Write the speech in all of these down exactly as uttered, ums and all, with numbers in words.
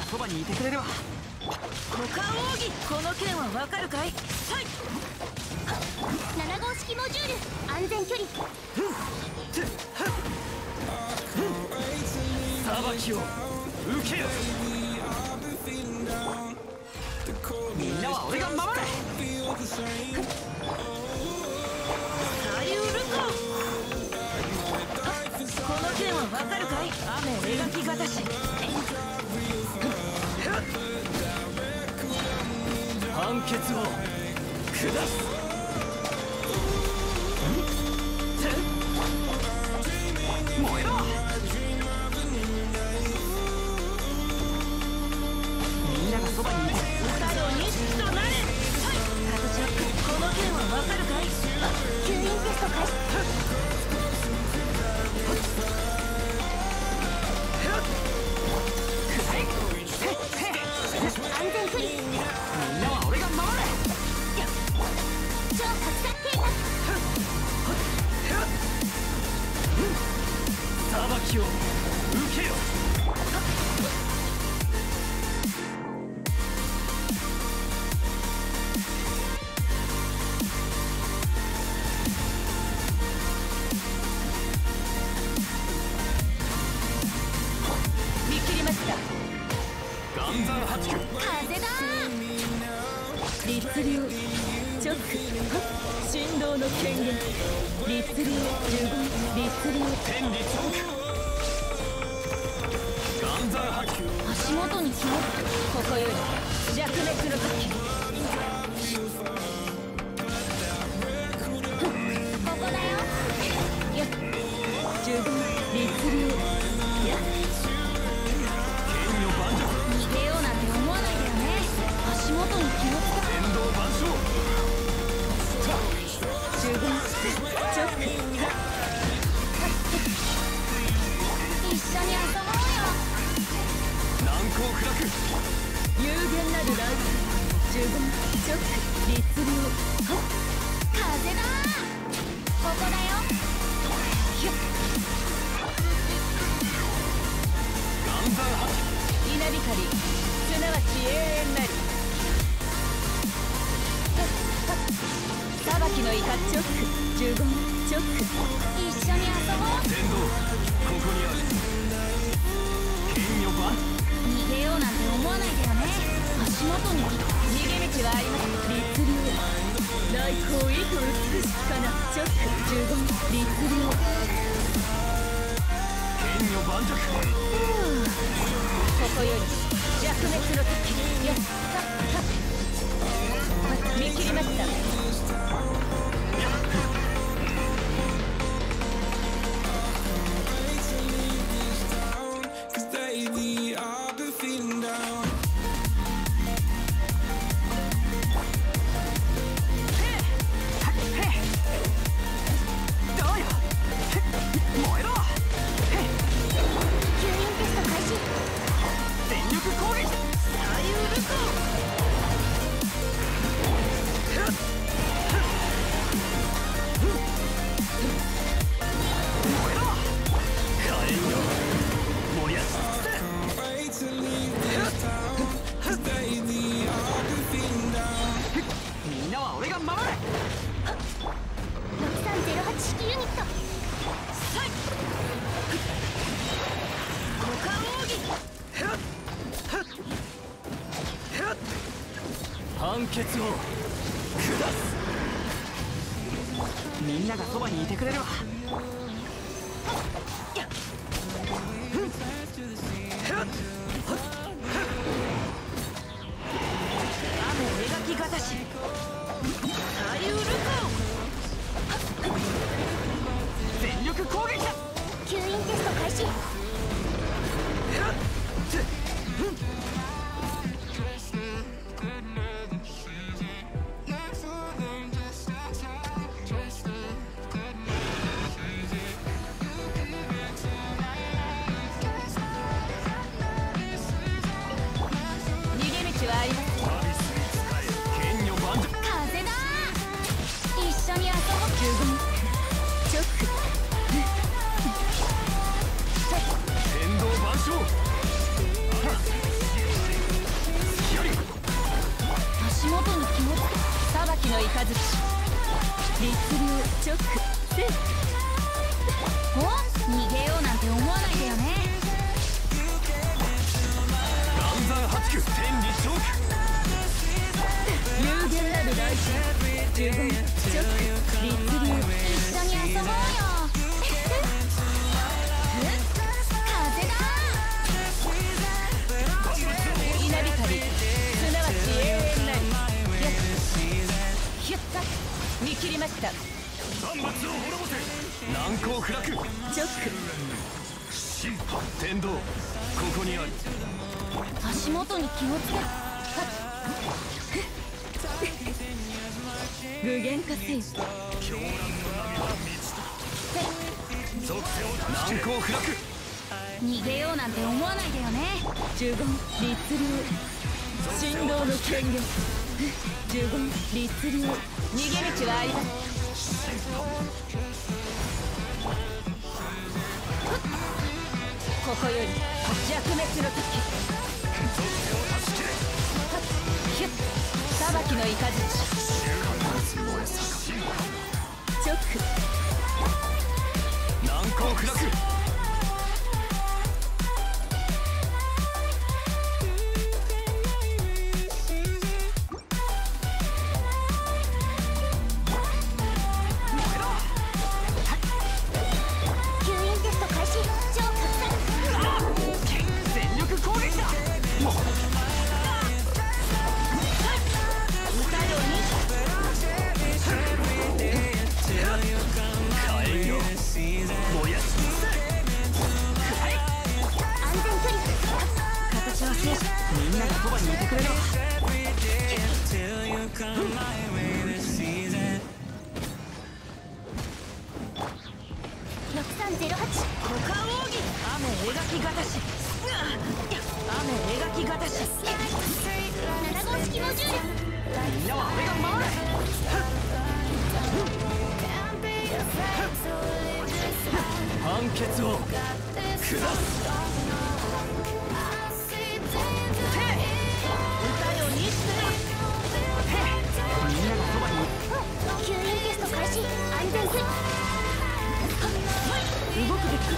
そばにいてくれるわ。 股間奥義、この剣はわかるかい？はい。 なな号式モジュール安全距離。 裁きを受けよ。みんなは俺が守れ。 左右ルコ。この剣はわかるかい？雨描きがたし。 判決を下す。燃えろ。みんながそばにいて。 歌よ日となれ。はい。形はこの剣はわかるかい？ 吸引テスト開始。安全距離。 みんなは俺が守れ。 超拡散計画。 裁きを受けよ。 見切りました。 岩山八九。 風だ律流直振動の権限。律流十五律流天理チョーク。岩山八九。 足元に気を。 ここより弱滅の時。 ここだよ。 やっ十五律流やっ剣女万丈。 逃げようなんて思わないでよね。足元に気をつけ。 天道万象。 十五直一緒に遊ぼうよ。 難攻不落。 有限なるライブ。十五直律流風だここだよ。 岩山八九。 稲光すなわち永遠なり。裁きのイカチョック十五チョック。 一緒に遊ぼう。 天道ここにある。剣女万。 逃げようなんて思わないでよね。足元に。 逃げ道はあります。律流来光意図美しきかな。チョック十五律流剣女万弱。 ここより弱滅の時。やっ見切りました。 みんなは俺が守れ。 ろくさんゼロはち式ユニット。 股間奥義。 判決を下す。みんながそばにいてくれるわ。 雨描きがたし。左右ルコ。 全力攻撃だ。 吸引テスト開始。 十分チョック。 雷直せお、逃げようなんて思わないでよね。 岩山八九天理チョーク有限なる大地十分直立流一緒に遊ぼうよ。風だ。 稲光すなわち永遠なりヒュッタ見切りました。 万物を滅ぼせ難攻不落直天道ここにある足元に気をつけろ。 具現化せよ狂乱の波は満ちた属性を難攻不落逃げようなんて思わないでよね。 十言律流振動の権限十言律流逃げ道はあります。ここより弱滅の時ヒュッ裁きの雷直難攻不落吸引テスト開始。超拡散。 全力攻撃だもう歌よに火炎よ燃やし安全距離。 形は制しみんながそばにいてくれるわ。 ろくさんゼロはち。 股間奥義雨描きがたし雨描きがたしなな号式の重力。 みんなは俺が守る。 判決を下す歌よにみんながそばに吸引テスト開始。安全距離。 動くべき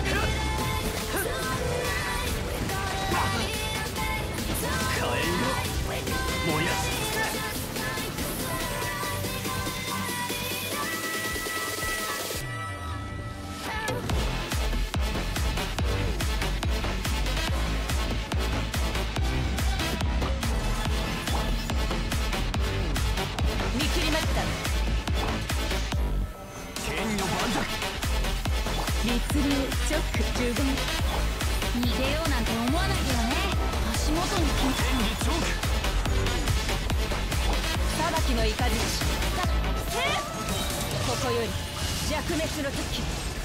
火炎よ燃やし見切りました。 剣女万歳律流直十言逃げようなんて思わないでよね。足元に気をつけ天理チョーク裁きの雷ここより弱滅の時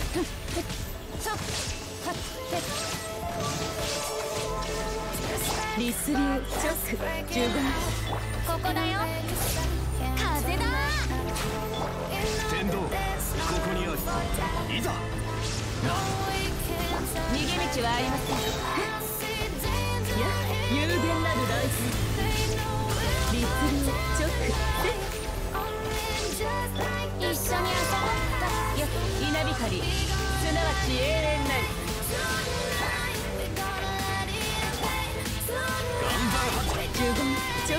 律流直十言ここだよ。風だ。 天道ここにあるいざ逃げ道はありません。いや有限なるライフ律流直一緒に遊ぼう。 や稲光すなわち永遠なり岩山八十言直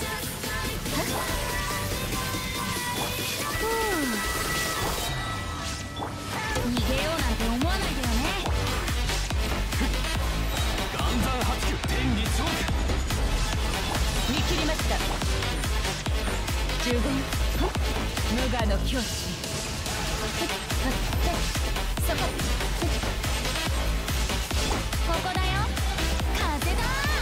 逃げようなんて思わないでよね。 岩山八九天理チョーク見切りました十言無我の境地そこ。ここだよ。風だ。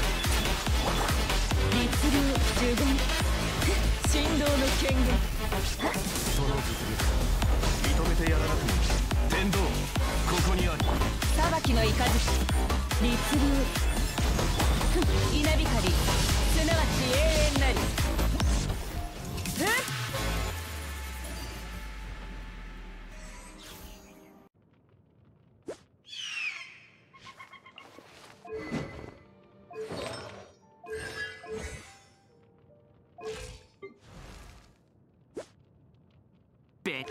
律流十言振動の権限その実力認めてやらなくも天道ここにある裁きの雷律流稲光すなわち永遠なりえっれ。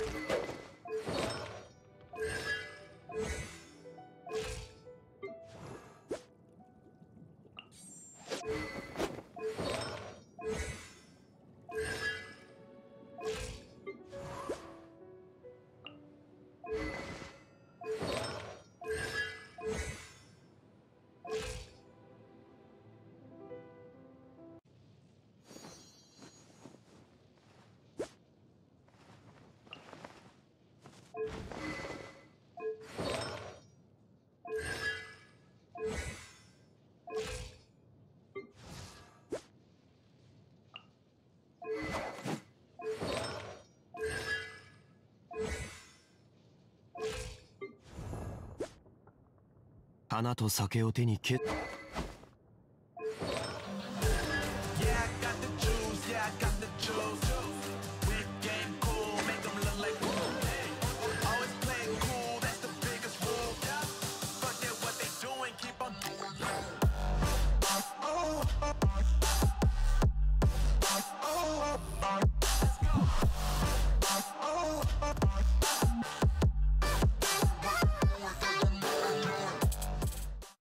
花と酒を手にけ